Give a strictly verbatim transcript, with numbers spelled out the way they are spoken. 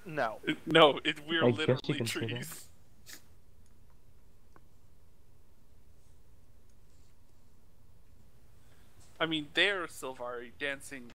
No. No, it, we're I guess you literally can say that. trees. I mean, they're Sylvari dancing